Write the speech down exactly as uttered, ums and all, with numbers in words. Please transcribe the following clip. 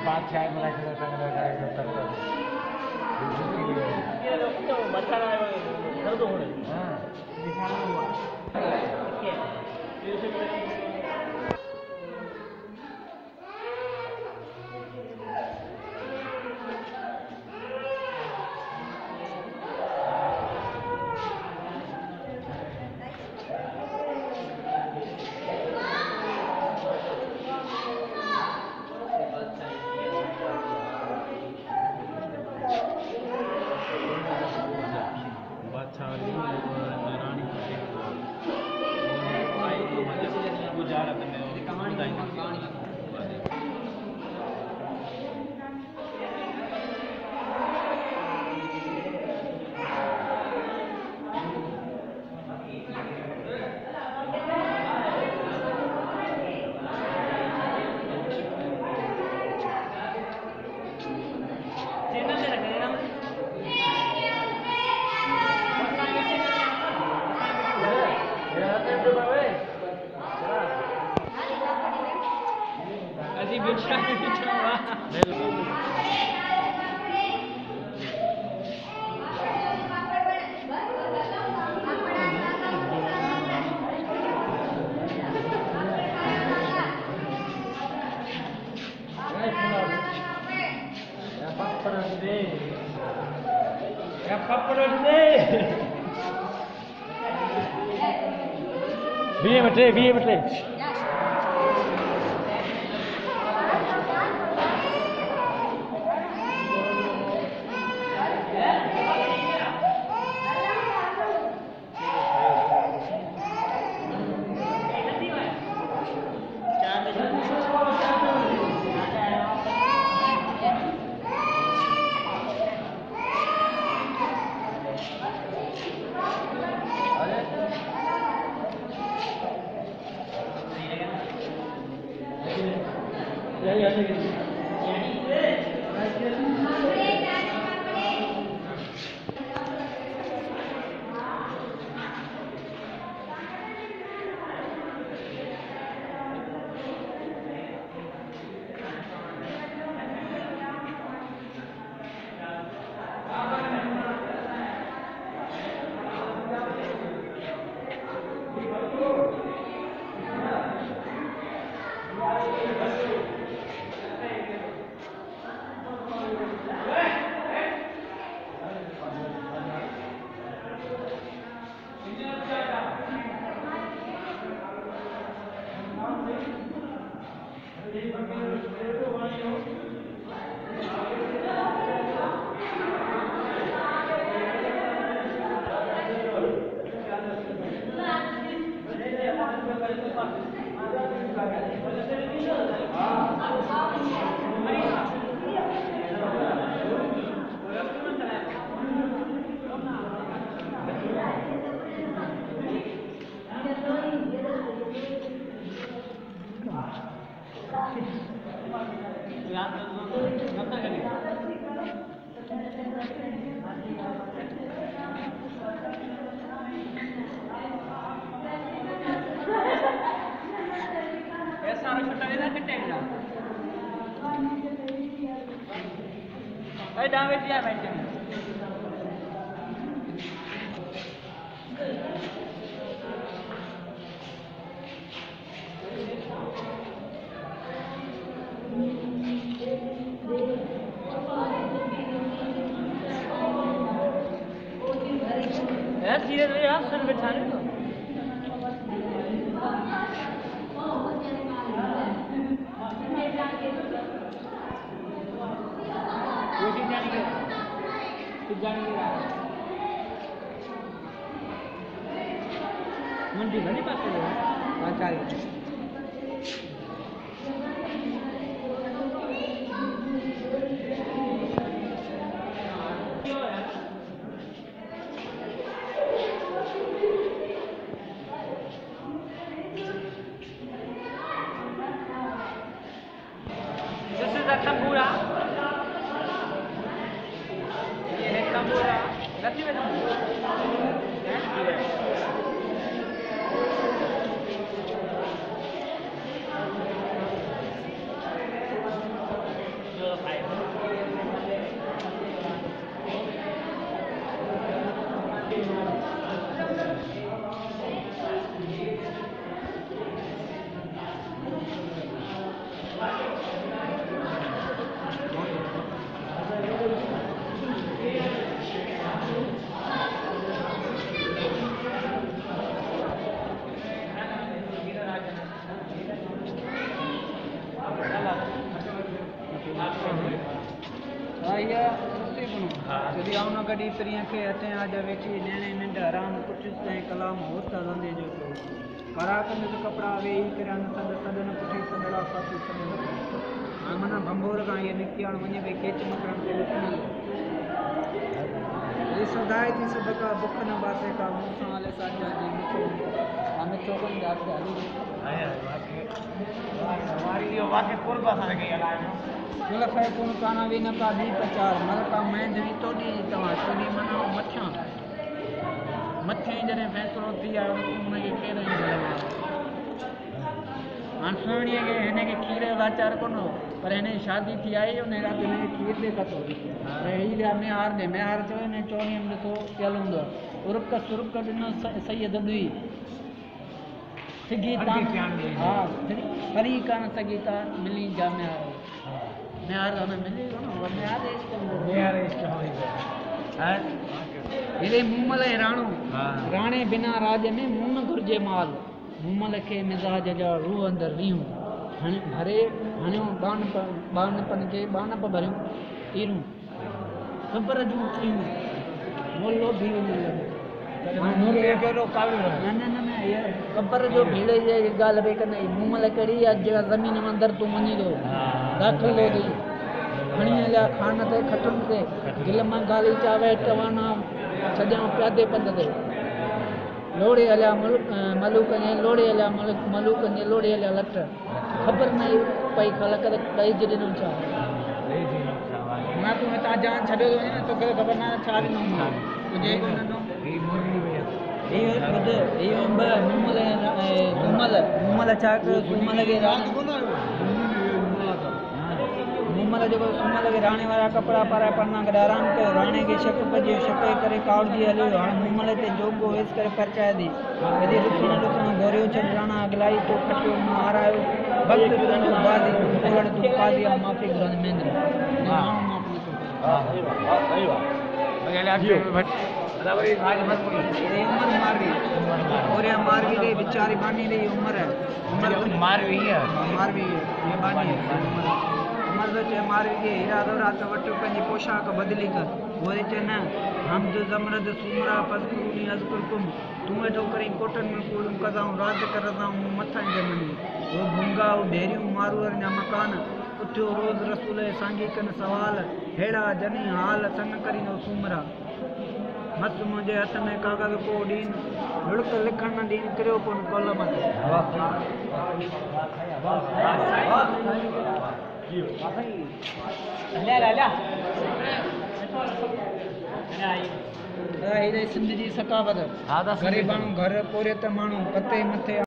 पाँच छः में रख लेता है लगा तब तक ये लोग तो बता रहा है दर्द हो रहा है हां दिखाना हुआ ठीक है ये सब अजी बिछा बिछा Via betul, via betul. अरे डांग बैठ जा बैठ जा यार धीरे धीरे आप सर बैठा रहे हो मंडी घनी पास पाँच चार तंबूरा ये है तंबूरा गति में भैया सुस्ती बनो यदि आओ न गडी तरिया के अचे आज वेठी नेने निंड आराम कुछ से कलाम होता रंदे जो तो करा कन तो कपड़ा वे ही करन सद सदन पुठी सदड़ा साथी सदन आमना भंबोर का ये निकियाण वने वे केच मकरम के लखन ये सदाई थी सबका बुख न बासे का मुसा वाले साजा जी मिठो हमें चौकन जात आली आया वाके हमारी ये वाके कुर्बा सा गई अलाय मतलब है कौन काना भी न का दी प्रचार मल का मैं दी तो दी तवा तो दी मनो मच्छा मच्छे जने फैसलो थी आ उन के के नहीं जलवा आंसुणी के हने के खीरे वाचार कोनो पर हने शादी थी आई उन्हें रात में खीर दे कतो रही ले हमने हार दे मैं हार चो ने चोनी हम तो चलूंगा उरक का सुरक का दिन सैयद दुई सगीता हां फरी कान सगीता मिली जामे हार मैं हार ना मिली कोन मैं हार इस मैं यार इस होई है इले मुमल राणो राणे बिना राज में मुन गुरजे माल मुमल के मिजाज जा रूह अंदर रियूं हण भरे हणो बाण बाण पन के बाण प भरियूं तीरूं खबर जू तीरूं मोलो भी नूर ये करो कावे न न न न ये खबर जो भीड़े जे गाल बे कने मुमल कड़ी आज जमीन अंदर तू मनी दो दाखिल हो गई खणी ला खान ते खटन ते दिल में गाली चावे टवाना सॼा प्यादे पंध ते लोड़े हलिया मुल्क मलूक ने लोड़े हलिया मुल्क मलूक ने लोड़े हलिया लट खबर नहीं पई खलक कई जॾहिं छा मां तूं हितां जान छॾियो थो वञे तोखे ख़बर न छा ॾिनो तुंहिंजे कोन ही मुरली भैया इहो ॿुध इहो ॿ मुमल मुमल मुमल छा कयो सुमल खे मुमल जेको सुमल खे राणे वारा कपिड़ा पाराए पन्ना करे आराम कयो राणे खे शक पइजी शक करे कावड़जी हलियो हाणे मुमल ते जोगो वेस करे परचाए दी यदि ॾुखण ॾुखण गोरियो छॾ राणा अगलाई तो खटियो मारायो भक्त तुंहिंजो बादी तोड़ तूं पादी माफ़ी घुरंद मेंद्र माण्हू माफ़ी हां सही बात सही बात भैया लागियो बट अलावरी आज मत बोल ये उम्र मार रही और ये मार भी रही बेचारी बानी रही उम्र है उम्र मार भी है मार भी है ये बानी है उम्र तो चे मार भी है हीरा दौरा तो वटो पंजी पोशाक बदली कर वो चे न हम जो जमरद सुमरा फजकुनी अज़कुरकुम तुम तो करी कोटन में कोलम कदाऊं राज करदाऊं मथा जमनी वो भूंगा वो ढेरियों मारूर ना मकान उठो रोज रसूल सांगी कन सवाल हेड़ा जनी हाल संग करी नो सुमरा मत मुझे हथ में कागज को डीन लुड़क लिखण न डीन करियो कोन कलम ते ले ले ले हे सिंध जी सकावत हा दा गरीब माण्हू घर पोरे त माण्हू पते मथे